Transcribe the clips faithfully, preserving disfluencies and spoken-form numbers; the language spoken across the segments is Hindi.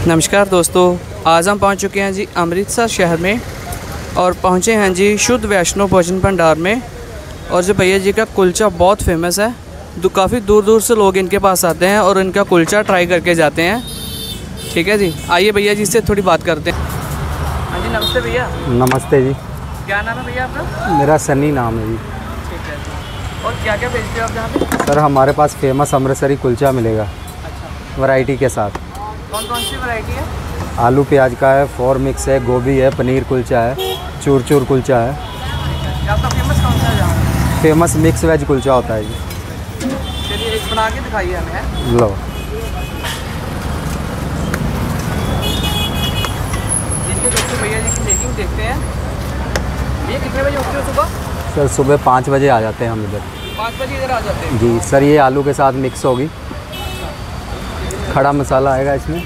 नमस्कार दोस्तों, आज हम पहुंच चुके हैं जी अमृतसर शहर में और पहुंचे हैं जी शुद्ध वैष्णो भोजन भंडार में। और जो भैया जी का कुलचा बहुत फेमस है, तो काफ़ी दूर दूर से लोग इनके पास आते हैं और इनका कुलचा ट्राई करके जाते हैं। ठीक है जी, आइए भैया जी से थोड़ी बात करते हैं। हाँ जी, नमस्ते भैया। नमस्ते जी। क्या नाम है भैया आपका? मेरा सन्नी नाम है जी। ठीक है जी। और क्या क्या बेचते हो आप यहाँ पे? सर हमारे पास फेमस अमृतसरी कुलचा मिलेगा। अच्छा, वैरायटी के साथ। कौन कौन सी वैरायटी है? आलू प्याज का है, फोर मिक्स है, गोभी है, पनीर कुलचा है, चूर चूर कुलचा है। आपका फेमस कौन सा है यहाँ? फेमस मिक्स वेज कुलचा होता है जी। चलिए एक बना के दिखाइए हमें। लो, जिनके दोस्तों भैया जी की मेकिंग देखते हैं। ये कितने बजे उठते हो सुबह? सर सुबह पाँच बजे आ जाते हैं हम इधर। पाँच बजे इधर आ जाते हैं जी सर। ये आलू के साथ मिक्स होगी, खड़ा मसाला आएगा इसमें।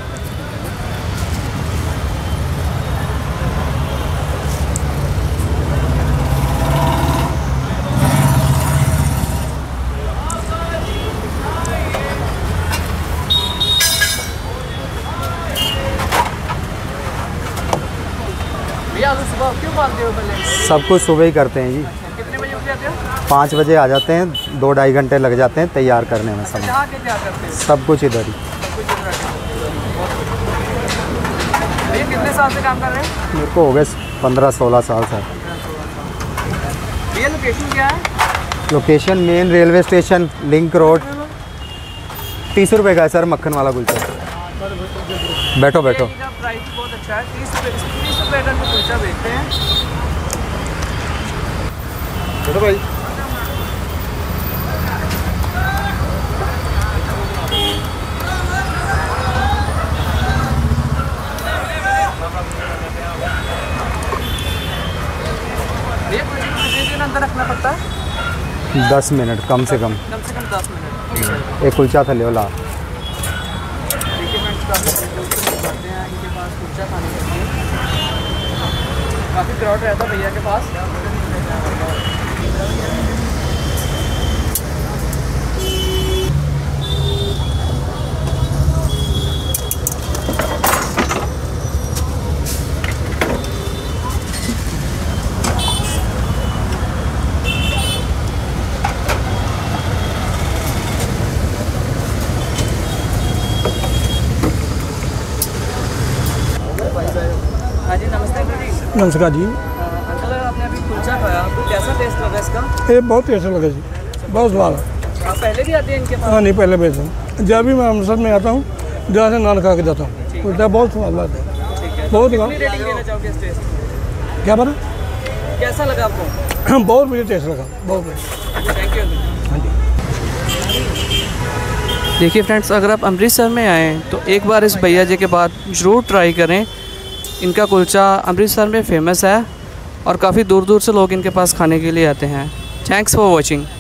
भैया आलू सुबह क्यों पालते हो पहले? सब कुछ सुबह ही करते हैं जी। कितने बजे उठ जाते हो? पाँच बजे आ जाते हैं, दो ढाई घंटे लग जाते हैं तैयार करने में। सब यहाँ के क्या करते हैं? सब कुछ इधर ही। भैया कितने साल से काम कर रहे हैं? मेरे को हो गए पंद्रह सोलह साल सर। भैया लोकेशन क्या है? Location main railway station, link road. तीस रुपये का है सर मक्खन वाला कुलचा। बैठो बैठो। इसका प्राइस बहुत अच्छा है, तीस रुपये तीस रुपये का कुलचा बेचते हैं। बैठो भाई। भैया कुलचे को कितने दिन अंदर रखना पड़ता है? दस मिनट कम से कम। कम से कम दस मिनट। एक कुलचा था ले ला। देखिए फ्रेंड्स, काफ़ी करते हैं इनके पास कुलचा खाने के लिए। काफ़ी क्राउड रहता है भैया के पास। हाँ जी, नमस्ते अंकल जी। नमस्कार जी। अंकल आपने अभी कुलचा खाया, आपको कैसा टेस्ट लगा इसका? ये बहुत टेस्ट लगा जी, बहुत स्वाद है। आप पहले भी आते हैं इनके पास? हाँ नहीं, पहले बेचता हूँ। जब भी मैं अमृतसर में आता हूँ, जहाँ से नान खा के जाता हूँ। कुलचा बहुत स्वाद लगता है। ठीक है, बहुत कितनी रेटिंग देना चाहोगे इस टेस्ट की? क्या बना? कैसा लगा आपको? बहुत मुझे टेस्ट लगा, बहुत बढ़िया। Thank you. हाँ जी। देखिए फ्रेंड्स, अगर आप अमृतसर में आएँ तो एक बार इस भैया जी के बाद ज़रूर ट्राई करें। इनका कुलचा अमृतसर में फ़ेमस है और काफ़ी दूर दूर से लोग इनके पास खाने के लिए आते हैं। Thanks for watching.